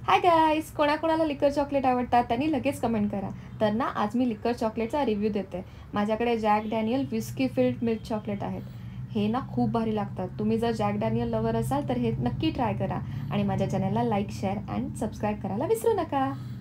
Hi guys, कोणाकोणाला लिकर chocolate आवडतात त्यांनी लगेच कमेंट करा. तर ना आज मी लिकर चॉकलेटचा रिव्ह्यू देते. माझ्याकडे Jack Daniel whiskey filled milk chocolate आहेत. हे ना खूप भारी लागतात. तुम्ही जर जॅक डॅनियल लवर असाल तर हे नक्की ट्राय करा आणि माझ्या चॅनलला लाईक, शेअर अँड सबस्क्राईब करायला विसरू नका.